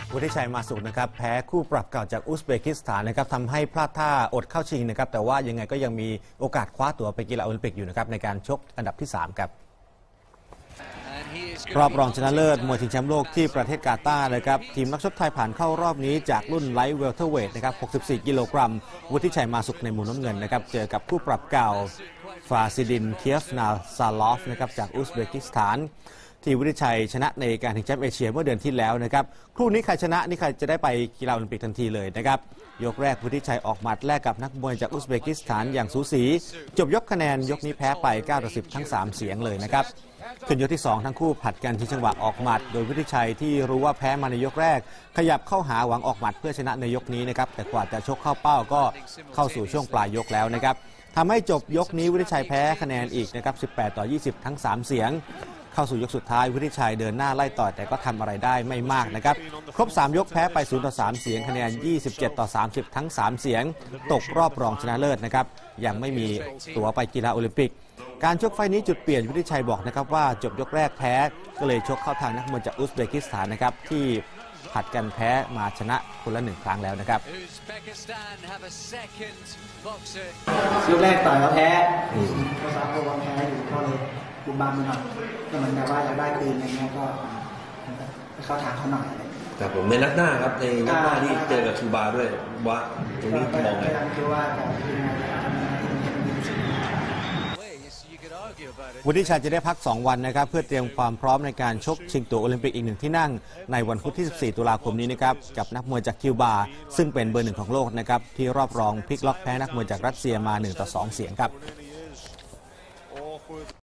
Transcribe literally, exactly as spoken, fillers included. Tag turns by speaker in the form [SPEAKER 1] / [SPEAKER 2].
[SPEAKER 1] วุฒิชัยมาสุขนะครับแพ้คู่ปรับเก่าจากอุซเบกิสถานนะครับทำให้พลาดท่าอดเข้าชิงนะครับแต่ว่ายังไงก็ยังมีโอกาสคว้าตั๋วไปกีฬาโอลิมปิกอยู่นะครับในการชกอันดับที่สามครับรอบรองชนะเลิศมวยชิงแชมป์โลกที่ประเทศกาตาร์นะครับทีมนักชกไทยผ่านเข้ารอบนี้จากรุ่นไลท์เวลเทอร์เวทนะครับหกสิบสี่กิโลกรัมวุฒิชัยมาสุขในมุมน้ำเงินนะครับเจอกับคู่ปรับเก่าฟาซิดินเคียฟนาซาลอฟนะครับจากอุซเบกิสถานที่วุฒิชัยชนะในการชิงแชมป์เอเชียเมื่อเดือนที่แล้วนะครับคู่นี้ใครชนะนี่ใครจะได้ไปกีฬาโอลิมปิกทันทีเลยนะครับยกแรกวุฒิชัยออกหมัดแลกกับนักมวยจากอุซเบกิสถานอย่างสูสีจบยกคะแนนยกนี้แพ้ไปเก้าต่อสิบทั้งสามเสียงเลยนะครับขึ้นยกที่สองทั้งคู่ผัดกันที่จังหวะออกหมัดโดยวุฒิชัยที่รู้ว่าแพ้มาในยกแรกขยับเข้าหาหวังออกหมัดเพื่อชนะในยกนี้นะครับแต่กว่าจะชกเข้าเป้าก็เข้าสู่ช่วงปลายยกแล้วนะครับทำให้จบยกนี้วุฒิชัยแพ้คะแนนอีกนะครับสิบแปดต่อยี่สิบทั้งสามเสียงเข้าสู่ยกสุดท้ายวุฒิชัยเดินหน้าไล่ต่อแต่ก็ทำอะไรได้ไม่มากนะครับครบสามยกแพ้ไปศูนย์ต่อสามเสียงคะแนนยี่สิบเจ็ดต่อสามสิบทั้งสามเสียงตกรอบรองชนะเลิศนะครับยังไม่มีตั๋วไปกีฬาโอลิมปิกการชกไฟนี้จุดเปลี่ยนวุฒิชัยบอกนะครับว่าจบยกแรกแพ้ก็เลยชกเข้าทางนักมวยจากอุซเบกิสถานนะครับที่ผัดกันแพ้มาชนะคนละหนึ่งครั้งแล้วนะครับ
[SPEAKER 2] ยกแรกต่อยแล้วแพ้ภาษาโปรแพ้อยู่ก็เลยบุมบามไปหน่อยก็เหมือนกับว่าอยากได้ปืนอะไรเงี้ยก็เข้าทางเขาหน่อย
[SPEAKER 3] แต่ผมในนัดหน้าครับในนัดหน้าที่เจอกับคิวบาด้วยว่าตรงนี้มองไง
[SPEAKER 1] วุฒิชัยจะได้พักสองวันนะครับเพื่อเตรียมความพร้อมในการชกชิงตั๋วโอลิมปิกอีกหนึ่งที่นั่งในวันพุธที่สิบสี่ตุลาคมนี้นะครับกับนักมวยจากคิวบาซึ่งเป็นเบอร์หนึ่งของโลกนะครับที่รอบรองพลิกล็อกแพ้นักมวยจากรัสเซียมาหนึ่งต่อสองเสียงครับ